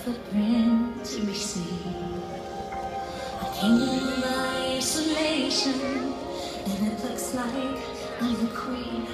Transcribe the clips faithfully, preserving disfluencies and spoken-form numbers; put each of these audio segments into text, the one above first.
footprint to be seen. A kingdom of isolation, and it looks like I'm the queen.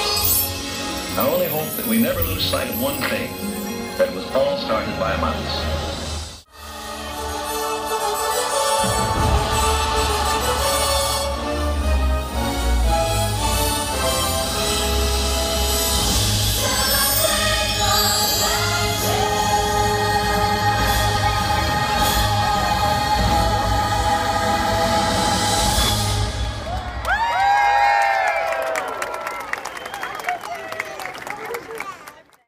I only hope that we never lose sight of one thing, that it was all started by a mouse.